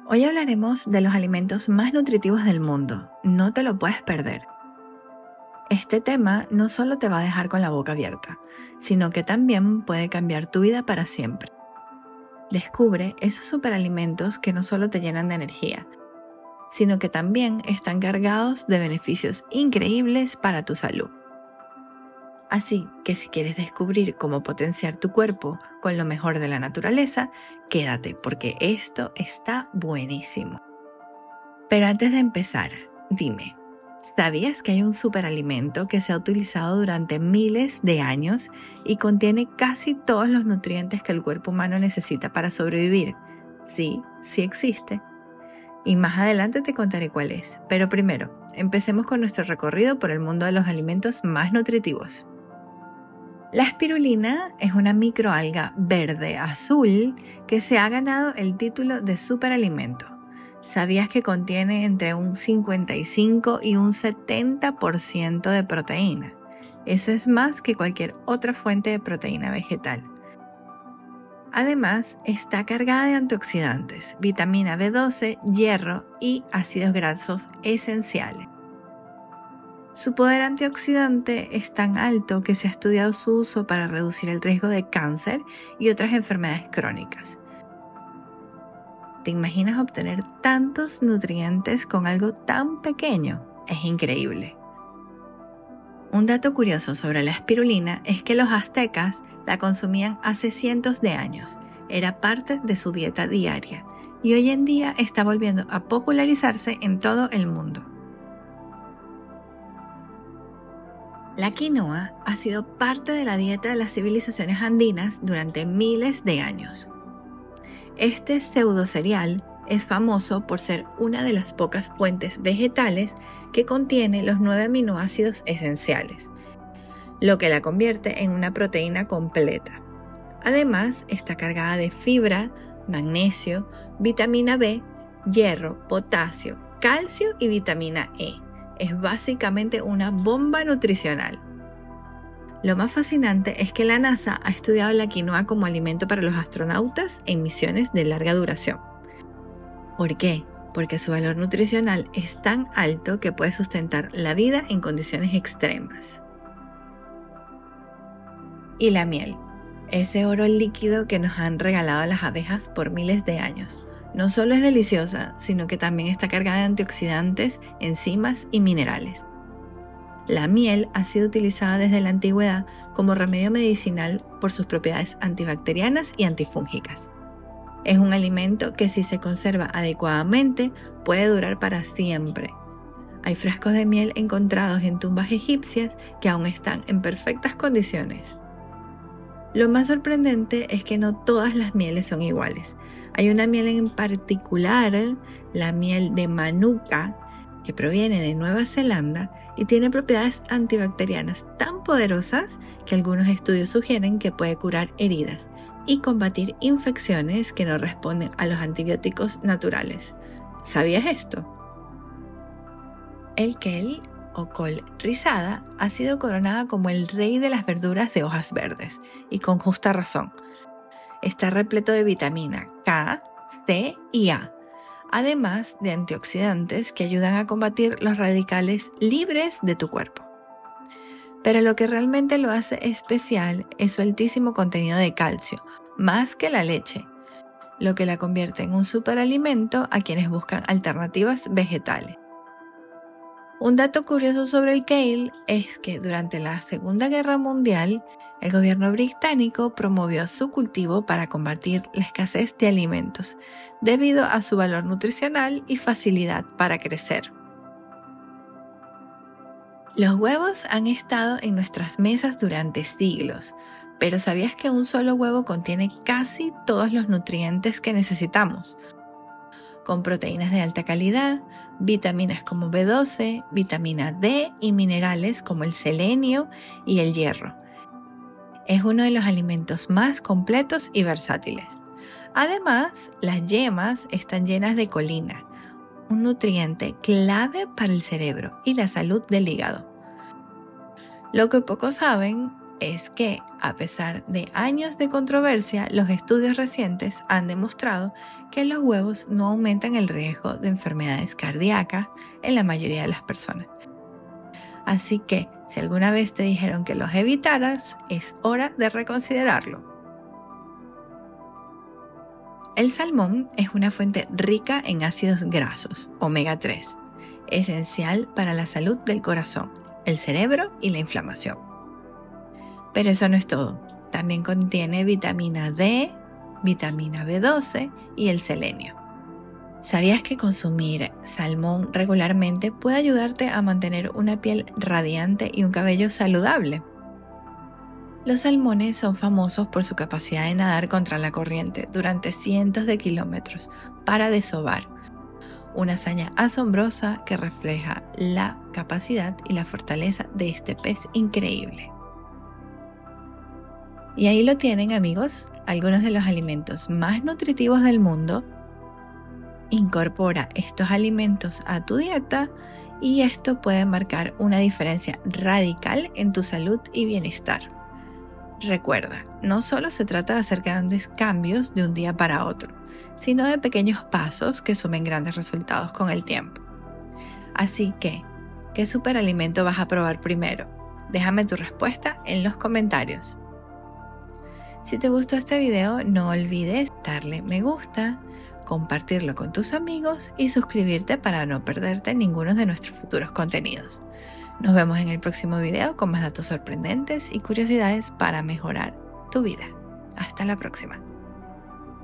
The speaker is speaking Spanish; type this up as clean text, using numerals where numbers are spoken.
Hoy hablaremos de los alimentos más nutritivos del mundo. No te lo puedes perder. Este tema no solo te va a dejar con la boca abierta, sino que también puede cambiar tu vida para siempre. Descubre esos superalimentos que no solo te llenan de energía, sino que también están cargados de beneficios increíbles para tu salud. Así que si quieres descubrir cómo potenciar tu cuerpo con lo mejor de la naturaleza, quédate porque esto está buenísimo. Pero antes de empezar, dime, ¿sabías que hay un superalimento que se ha utilizado durante miles de años y contiene casi todos los nutrientes que el cuerpo humano necesita para sobrevivir? Sí, sí existe. Y más adelante te contaré cuál es. Pero primero, empecemos con nuestro recorrido por el mundo de los alimentos más nutritivos. La espirulina es una microalga verde-azul que se ha ganado el título de superalimento. ¿Sabías que contiene entre un 55 y un 70% de proteína? Eso es más que cualquier otra fuente de proteína vegetal. Además, está cargada de antioxidantes, vitamina B12, hierro y ácidos grasos esenciales. Su poder antioxidante es tan alto que se ha estudiado su uso para reducir el riesgo de cáncer y otras enfermedades crónicas. ¿Te imaginas obtener tantos nutrientes con algo tan pequeño? Es increíble. Un dato curioso sobre la espirulina es que los aztecas la consumían hace cientos de años. Era parte de su dieta diaria y hoy en día está volviendo a popularizarse en todo el mundo. La quinoa ha sido parte de la dieta de las civilizaciones andinas durante miles de años. Este pseudocereal es famoso por ser una de las pocas fuentes vegetales que contiene los 9 aminoácidos esenciales, lo que la convierte en una proteína completa. Además, está cargada de fibra, magnesio, vitamina B, hierro, potasio, calcio y vitamina E. Es básicamente una bomba nutricional. Lo más fascinante es que la NASA ha estudiado la quinoa como alimento para los astronautas en misiones de larga duración. ¿Por qué? Porque su valor nutricional es tan alto que puede sustentar la vida en condiciones extremas. Y la miel, ese oro líquido que nos han regalado las abejas por miles de años. No solo es deliciosa, sino que también está cargada de antioxidantes, enzimas y minerales. La miel ha sido utilizada desde la antigüedad como remedio medicinal por sus propiedades antibacterianas y antifúngicas. Es un alimento que, si se conserva adecuadamente, puede durar para siempre. Hay frascos de miel encontrados en tumbas egipcias que aún están en perfectas condiciones. Lo más sorprendente es que no todas las mieles son iguales. Hay una miel en particular, la miel de Manuka, que proviene de Nueva Zelanda y tiene propiedades antibacterianas tan poderosas que algunos estudios sugieren que puede curar heridas y combatir infecciones que no responden a los antibióticos naturales. ¿Sabías esto? El kale o col rizada ha sido coronada como el rey de las verduras de hojas verdes, y con justa razón. Está repleto de vitamina K, C y A, además de antioxidantes que ayudan a combatir los radicales libres de tu cuerpo. Pero lo que realmente lo hace especial es su altísimo contenido de calcio, más que la leche, lo que la convierte en un superalimento a quienes buscan alternativas vegetales. Un dato curioso sobre el kale es que durante la Segunda Guerra Mundial, el gobierno británico promovió su cultivo para combatir la escasez de alimentos, debido a su valor nutricional y facilidad para crecer. Los huevos han estado en nuestras mesas durante siglos, pero ¿sabías que un solo huevo contiene casi todos los nutrientes que necesitamos? Con proteínas de alta calidad, vitaminas como B12, vitamina D y minerales como el selenio y el hierro. Es uno de los alimentos más completos y versátiles. Además, las yemas están llenas de colina, un nutriente clave para el cerebro y la salud del hígado. Lo que pocos saben es que, a pesar de años de controversia, los estudios recientes han demostrado que los huevos no aumentan el riesgo de enfermedades cardíacas en la mayoría de las personas. Así que, si alguna vez te dijeron que los evitaras, es hora de reconsiderarlo. El salmón es una fuente rica en ácidos grasos, omega 3, esencial para la salud del corazón, el cerebro y la inflamación. Pero eso no es todo. También contiene vitamina D, vitamina B12 y el selenio. ¿Sabías que consumir salmón regularmente puede ayudarte a mantener una piel radiante y un cabello saludable? Los salmones son famosos por su capacidad de nadar contra la corriente durante cientos de kilómetros para desovar, una hazaña asombrosa que refleja la capacidad y la fortaleza de este pez increíble. Y ahí lo tienen, amigos, algunos de los alimentos más nutritivos del mundo. Incorpora estos alimentos a tu dieta y esto puede marcar una diferencia radical en tu salud y bienestar. Recuerda, no solo se trata de hacer grandes cambios de un día para otro, sino de pequeños pasos que sumen grandes resultados con el tiempo. Así que, ¿qué superalimento vas a probar primero? Déjame tu respuesta en los comentarios. Si te gustó este video, no olvides darle me gusta, compartirlo con tus amigos y suscribirte para no perderte ninguno de nuestros futuros contenidos. Nos vemos en el próximo video con más datos sorprendentes y curiosidades para mejorar tu vida. Hasta la próxima.